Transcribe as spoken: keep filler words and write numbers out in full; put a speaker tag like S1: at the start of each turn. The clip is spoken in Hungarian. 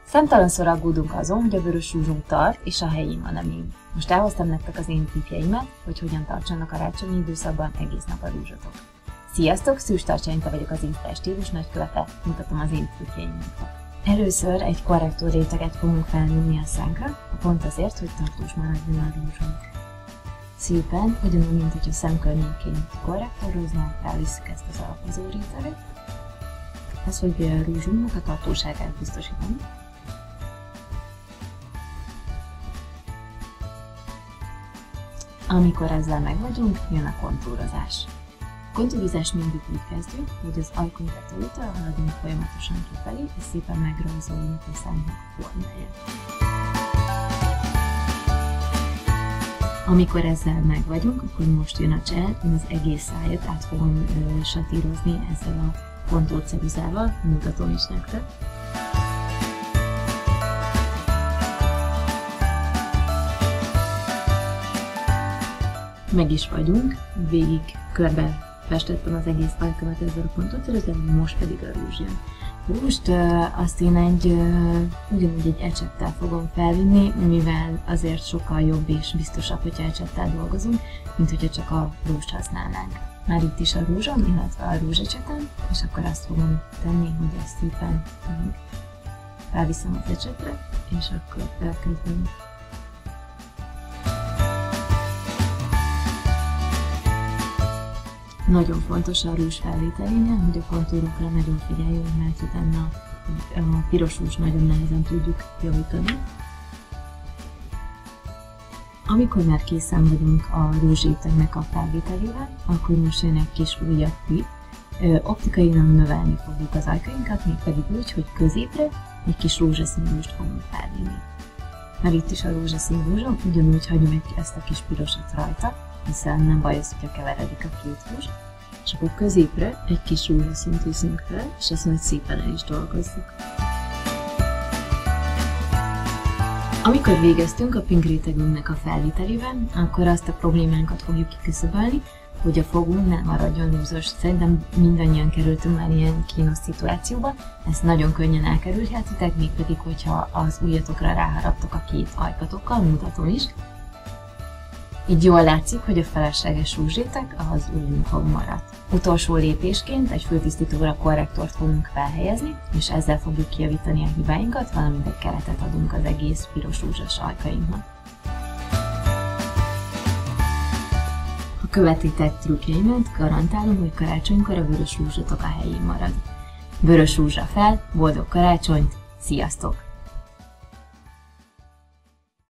S1: Számtalanszor aggódunk azon, hogy a vörös rúzsunk tart, és a helyén van-e még. Most elhoztam nektek az én tippjeimet, hogy hogyan tartson a karácsonyi időszakban egész nap a rúzsotok. Sziasztok, Szűcs Tarcsánita vagyok, az Insta stílus nagykövete, mutatom az én tippjeimet. Először egy korrektor réteget fogunk felvinni a szánkra, pont azért, hogy tartós maradjon a rúzsunk. Szépen, ugyanúgy, mint hogy a szem környékén korrektoroznánk, felvisszük ezt az alapozó réteget. Ez fogja a rúzsunknak a tartóságát biztosítani. Amikor ezzel meg vagyunk, jön a kontúrozás. A kontúrozás mindig úgy kezdjük, hogy az ajkunk tetejétől haladunk folyamatosan kifelé, és szépen megrajzoljuk a szánknak a formáját. Amikor ezzel meg vagyunk, akkor most jön a csend, én az egész szájat át fogom ö, satírozni ezzel a kontúrceruzával, mutatom is nektek. Meg is vagyunk, végig körbe festettem az egész ajkamat ezzel a kontúrceruzával, most pedig a rúzs jön. A rúzst uh, azt én egy, uh, ugyanúgy egy ecsettel fogom felvinni, mivel azért sokkal jobb és biztosabb, hogyha ecsettel dolgozunk, mint hogyha csak a rúzst használnánk. Már itt is a rúzsom, illetve a rúzsecsetem, és akkor azt fogom tenni, hogy ezt szépen felviszem az ecsetre, és akkor elkezdem. Nagyon fontos a rúzs felvételénél, hogy a kontúrokra nagyon figyeljünk, mert utána a piros rúzs nagyon nehezen tudjuk javítani. Amikor már készen vagyunk a rúzsrétegnek a felvételével, akkor most jön egy kis újabb tipp. Optikailag növelni fogjuk az ajkainkat, mégpedig úgy, hogy középre egy kis rózsaszín rúzst fogunk felvinni. Mert itt is a rózsaszín rúzsom, ugyanúgy hagyom ezt a kis pirosat rajta, hiszen nem baj az, hogyha keveredik a két rúzs. És akkor középre egy kis rózsaszínt viszünk fel, és ezt majd szépen el is dolgozzuk. Amikor végeztünk a pink rétegünknek a felvételével, akkor azt a problémánkat fogjuk kiküszöbölni, hogy a fogunk nem maradjon lúzos. Szerintem mindannyian kerültünk már ilyen kínos szituációba, ezt nagyon könnyen elkerülhetitek, mégpedig, hogyha az ujjatokra ráharaptok a két ajkatokkal, mutatom is. Így jól látszik, hogy a felesleges rúzsréteg az ujjunkon maradt. Utolsó lépésként egy fültisztítóra korrektort fogunk felhelyezni, és ezzel fogjuk kijavítani a hibáinkat, valamint egy keretet adunk az egész piros rúzsos ajkainknak. Ha követitek trükkjeimet, garantálom, hogy karácsonykor a vörös rúzsotok a helyén marad. Vörös rúzsra fel, boldog karácsonyt, sziasztok!